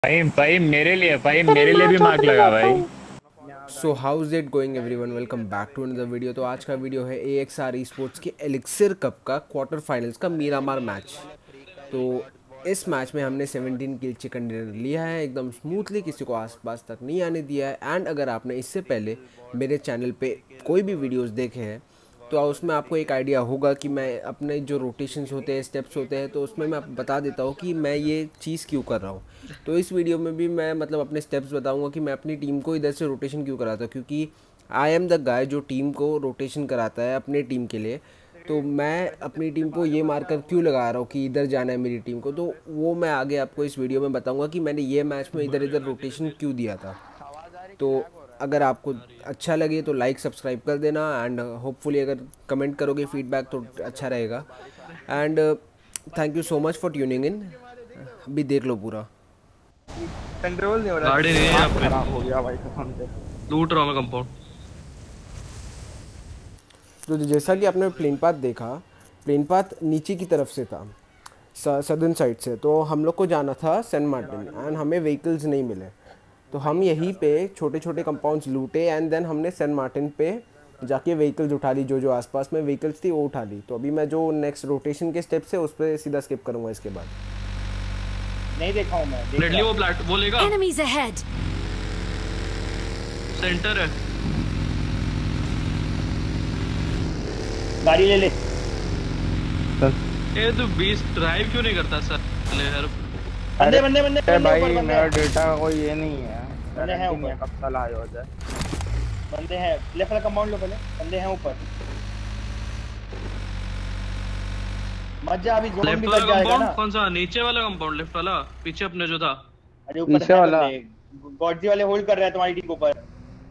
भाई भाई मेरे लिए भी मार्क लगा भाई। So how is it going everyone, welcome back to another video. तो आज का वीडियो है AXR ई स्पोर्ट्स के एलिक्सर कप का क्वार्टर फाइनल्स का मीरामार मैच। तो इस मैच में हमने 17 किल चिकन डिनर लिया है एकदम स्मूथली, किसी को आसपास तक नहीं आने दिया है। एंड अगर आपने इससे पहले मेरे चैनल पे कोई भी वीडियोस देखे हैं तो उसमें आपको एक आइडिया होगा कि मैं अपने जो रोटेशंस होते हैं, स्टेप्स होते हैं, तो उसमें मैं बता देता हूँ कि मैं ये चीज़ क्यों कर रहा हूँ। तो इस वीडियो में भी मैं मतलब अपने स्टेप्स बताऊँगा कि मैं अपनी टीम को इधर से रोटेशन क्यों कराता हूँ, क्योंकि आई एम द गाय जो टीम को रोटेशन कराता है अपने टीम के लिए। तो मैं अपनी टीम को ये मार्कर क्यों लगा रहा हूँ कि इधर जाना है मेरी टीम को, तो वो मैं आगे आपको इस वीडियो में बताऊँगा कि मैंने ये मैच में इधर इधर रोटेशन क्यों दिया था। तो अगर आपको अच्छा लगे तो लाइक सब्सक्राइब कर देना, एंड होपफुली अगर कमेंट करोगे फीडबैक तो अच्छा रहेगा। And thank you so much for tuning in. अभी देख लो पूरा। कंट्रोल नहीं हो रहा, गाड़ी नहीं है यहाँ दिमाग पे। खराब हो गया भाई कसम से। लूट रहा हूँ मैं कंपाउंड। तो जैसा कि आपने प्लेन पाथ देखा, प्लेन पाथ नीचे की तरफ से था, सदर्न साइड से। तो हम लोग को जाना था सेंट मार्टिन एंड हमें व्हीकल्स नहीं मिले, तो हम यहीं पे छोटे छोटे कंपाउंड्स लूटे एंड देन हमने सेंट मार्टिन पे जाके व्हीकल्स उठा ली। जो जो आसपास में व्हीकल्स थी वो उठा ली। तो अभी मैं जो नेक्स्ट रोटेशन के स्टेप्स है उस पर सीधा स्किप करूँगा इसके बाद। नहीं देखा हूँ मैं, देख लेटली रहा। वो लेगा। Enemies ahead! सेंटर है। गाड़ी ले ले। ए तू 20 ड्राइव क्यों नहीं करता सर? ले यार। बंदे बंदे बंदे अरे बंदे भाई ऊपर, बंदे मेरा हैं। डेटा का कोई ये नहीं है, बंदे हैं गारंटी नहीं है ऊपर। कब साला आया हो जाए। बंदे हैं, लेफ्ट वाला कंपाउंड लो पहले। बंदे हैं ऊपर, मत जा, अभी जोन लेफ्ट भी वाला लग जाएगा कंपाउंड ना। कौन सा? नीचे वाला कंपाउंड, लेफ्ट वाला पीछे अपने जो था। अरे ऊपर पीछे है वाला बंदे। गॉडजी वाले होल्ड कर रहे हैं तुम्हारी टीम के ऊपर।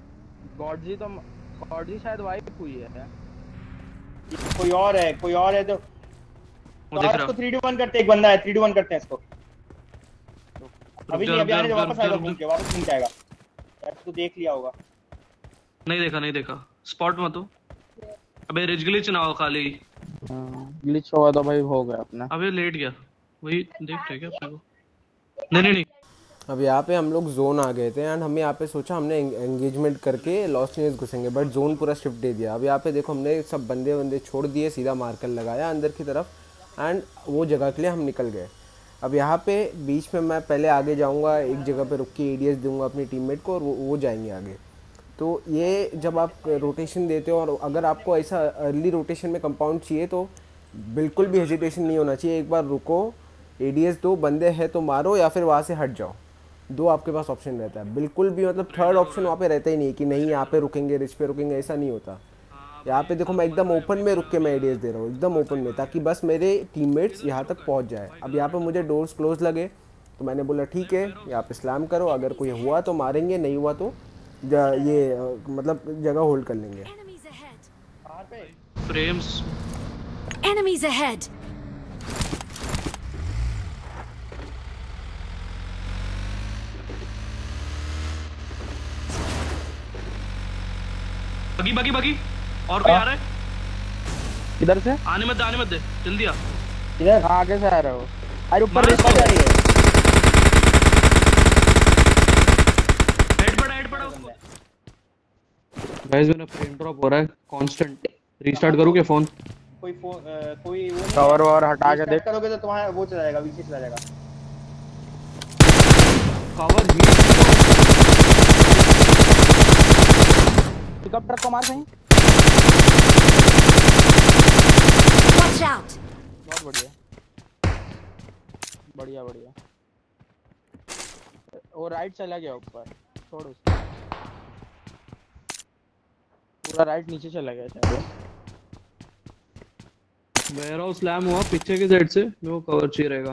गॉडजी शायद वाइप हुई है। ये कोई और है तो वो दिख इसको रहा। 3-2-1 करते हैं। एक बंदा है, 3-2-1 करते हैं इसको। अभी जा, नहीं, अभी रुक जा, आने दे, रुक जा, वापस रुक जा, आएगा, रुक घूम जा। के वापस घूम के आएगा। यार तू देख लिया होगा। नहीं देखा स्पॉट मत हो। अबे रिज ग्लिच ना हो खाली। ग्लिच हुआ तो भाई हो गया अपना। अबे लेट गया। वही देख रहे क्या अपने को? नहीं। अब यहाँ पे हम लोग जोन आ गए थे एंड हमें यहाँ पे सोचा हमने एंगेजमेंट करके लॉस्ट न्यूज़ घुसेंगे, बट जोन पूरा शिफ्ट दे दिया। अब यहाँ पे देखो हमने सब बंदे छोड़ दिए, सीधा मार्कर लगाया अंदर की तरफ एंड वो जगह के लिए हम निकल गए। अब यहाँ पे बीच में मैं पहले आगे जाऊँगा, एक जगह पे रुक के एडीएस दूंगा अपनी टीममेट को और वो जाएंगे आगे। तो ये जब आप रोटेशन देते हो और अगर आपको ऐसा अर्ली रोटेशन में कंपाउंड चाहिए तो बिल्कुल भी हेजिटेशन नहीं होना चाहिए। एक बार रुको, एडीएस दो, बंदे हैं तो मारो या फिर वहाँ से हट जाओ। दो आपके पास ऑप्शन रहता है, बिल्कुल भी मतलब थर्ड ऑप्शन वहाँ पे रहता ही नहीं कि नहीं यहाँ पे रुकेंगे, रिच पे रुकेंगे, ऐसा नहीं होता। यहाँ पे देखो मैं एकदम ओपन में रुक के मैं एडीएस दे रहा हूँ, एकदम ओपन में, ताकि बस मेरे टीममेट्स यहाँ तक पहुँच जाए। अब यहाँ पे मुझे डोर्स क्लोज लगे तो मैंने बोला ठीक है यहाँ पे स्लैम करो, अगर कोई हुआ तो मारेंगे, नहीं हुआ तो मतलब जगह होल्ड कर लेंगे। Enemies ahead! कहां पे? फ्रेम्स। Enemies ahead! बगी और कोई आ रहा है? इधर से आने मत दे, जल्दी आ। इधर आगे से आ रहे हो। अरे ऊपर मार रेस इसको। जा रही है। हेड पड़ा उसको। गाइस मेरा फ्रेम ड्रॉप हो रहा है कांस्टेंट। रीस्टार्ट करूं क्या फोन? कोई वो नहीं है। कवर ववर हटा के Restart देख। करोगे तो तुम्हारा वो चला जाएगा, वीसी चला जाएगा। कवर ही। पिकअप ट्रक को मार कहीं। Watch out! बहुत बढ़िया। वो राइट चला गया ऊपर, छोड़ उसको। पूरा राइट नीचे चला गया शायद। वेयर स्लैम हुआ पीछे की साइड से, मेरे को कवर चाहिए रहेगा।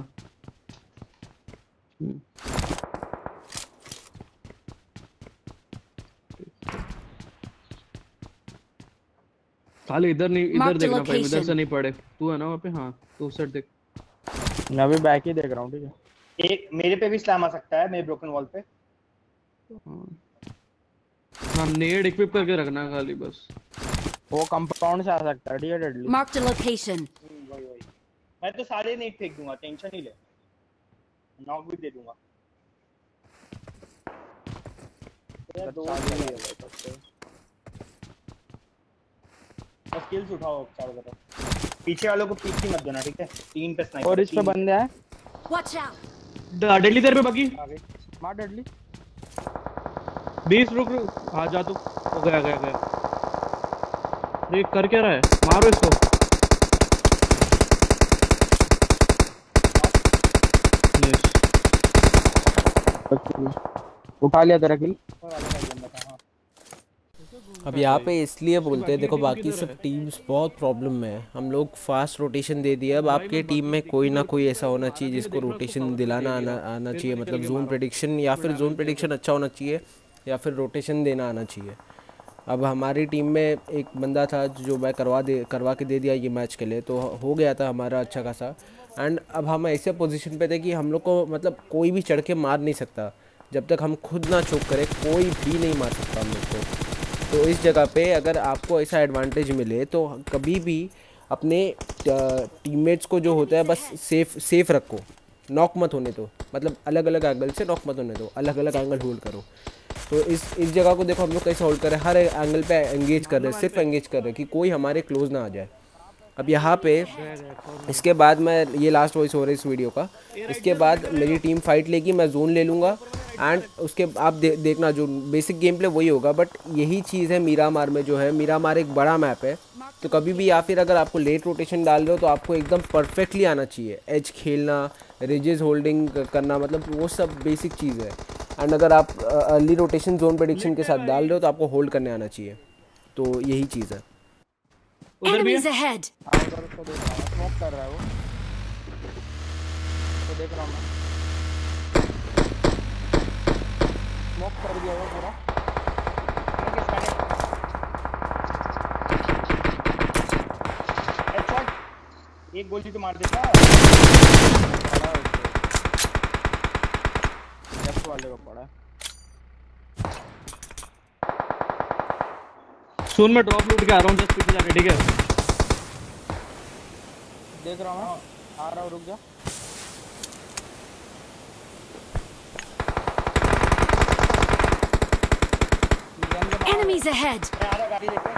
खाली इधर नहीं, इधर Mark the देखना भाई, इधर से location. नहीं पड़े। तू है ना वहाँ पे? हाँ तो उस साइड देख। मैं अभी बैक ही देख रहा हूँ, ठीक है। एक मेरे पे भी स्लैम आ सकता है, मेरे ब्रोकन वॉल पे। हाँ नेड इक्विप करके रखना है खाली बस। वो कंपाउंड से आ सकता है, ठीक है डेडली। Marked a location. वही मैं तो सारे नेट फेंक दूंगा, टेंशन नहीं ले। नॉक भी दे दूंगा। बस किल्स उठाओ चारों तरफ। पीछे वालों को पीक की मत देना, ठीक है? 3 पे स्नाइपर और इस पे बंदे हैं। Watch out! डेडली तेरे पे बाकी आगे मार डेडली। 20 रुक हाँ जा तू। हो गया गया गया। ये कर क्या रहा है? मारो इसको। उठा लिया तेरा किल। अब यहाँ पे इसलिए बोलते हैं, देखो बाकी सब टीम्स बहुत प्रॉब्लम में है, हम लोग फास्ट रोटेशन दे दिया। अब आपके टीम में कोई ना कोई ऐसा होना चाहिए जिसको रोटेशन दिलाना आना चाहिए, मतलब जोन प्रेडिक्शन, या फिर जोन प्रेडिक्शन अच्छा होना चाहिए या फिर रोटेशन देना आना चाहिए। अब हमारी टीम में एक बंदा था जो मैं करवा के दे दिया ये मैच के लिए, तो हो गया था हमारा अच्छा खासा। एंड अब हम ऐसे पोजीशन पे थे कि हम लोग को मतलब कोई भी चढ़ के मार नहीं सकता, जब तक हम खुद ना चोक करें कोई भी नहीं मार सकता हम लोग को। तो इस जगह पे अगर आपको ऐसा एडवांटेज मिले तो कभी भी अपने टीममेट्स को जो होता है बस सेफ रखो, नॉक मत होने दो, मतलब अलग अलग एंगल से नॉक मत होने दो, अलग अलग एंगल होल्ड करो। तो इस जगह को देखो हम लोग कैसे होल्ड कर रहे हैं, हर एंगल पे एंगेज कर रहे हैं, सिर्फ एंगेज कर रहे हैं कि कोई हमारे क्लोज ना आ जाए। अब यहाँ पे इसके बाद मैं ये लास्ट वॉइस हो रहा है इस वीडियो का, इसके बाद मेरी टीम फाइट लेगी, मैं जोन ले लूँगा एंड उसके आप देखना जो बेसिक गेम प्ले वही होगा। बट यही चीज़ है मीरामार में, जो है मीरामार एक बड़ा मैप है, तो कभी भी या फिर अगर आपको लेट रोटेशन डाल रहे हो तो आपको एकदम परफेक्टली आना चाहिए, एज खेलना, रिजेस होल्डिंग करना, मतलब वो सब बेसिक चीज़ है। एंड अगर आप अर्ली रोटेशन जोन प्रेडिक्शन के साथ डाल रहे हो तो आपको होल्ड करने आना चाहिए, तो यही चीज़ है। Enemies ahead! उधर उसको देख रहा हूँ, स्मोक कर रहा है वो, तो देख रहा हूँ मैं। स्मोक कर दिया वो पूरा। हेडशॉट, एक गोली तो मार देता। लेफ्ट वाले को पड़ा। सुन मैं ड्रॉप लूट के आ रहा हूँ, जस्ट पीछे जाके, ठीक है? देख रहा हूँ, आ रहा हूँ, रुक जा। Enemies ahead! मैं आ रहा गाड़ी लेके।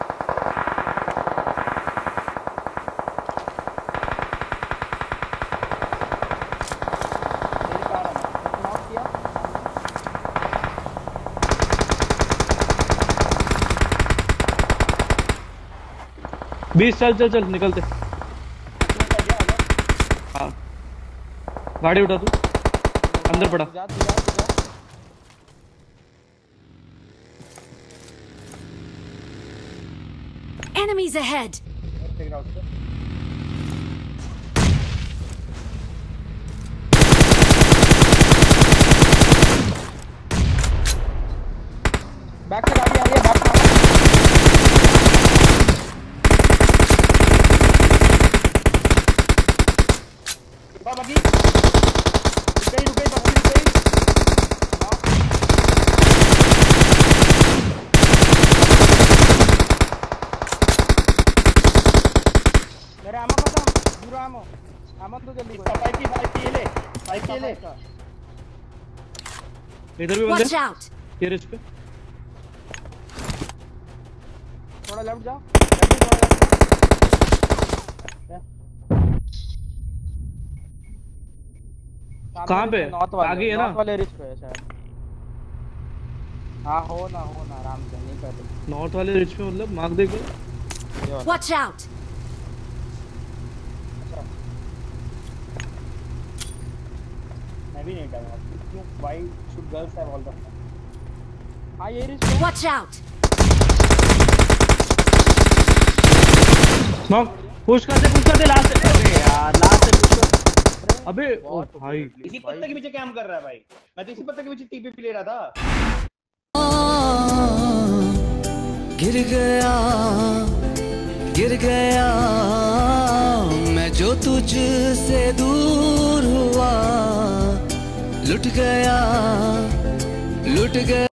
मेरे कार आ रहा है। नॉक किया। 20 चल चल चल निकलते। हाँ गाड़ी उठा तू, अंदर पड़ा। जा तू जा तू जा। Enemies ahead! देख रहा हूँ उसको। बैक से गाड़ी आ रही है, बैक से। बाकी रुक गई बाकी रुक गई। मेरा आमो खत्म, पूरा आमो। आमो तो जल्दी इसका 5 की ले, 5 की ले। इधर भी Watch बंदे out! तेरे इस पे। थोड़ा लेफ्ट जाओ। कहाँ पे? आगे है ना? नॉर्थ वाले रिच पे है शायद। हाँ हो ना आराम से, नहीं कर रही। नॉर्थ वाले रिच पे, मतलब मार्क दे के। Watch out! मैं भी नहीं डालूंगा क्यों? Why should girls have all the fun? हाँ ये रिच पे। Watch out! नॉक पुश कर दे लास्ट से। अरे यार लास्ट से पुश कर। अबे ओ भाई इसी पत्ते के पीछे काम कर रहा है भाई, मैं तो इसी पत्ते के पीछे टीपीपी ले रहा था। गिर गया मैं जो तुझसे दूर हुआ, लुट गया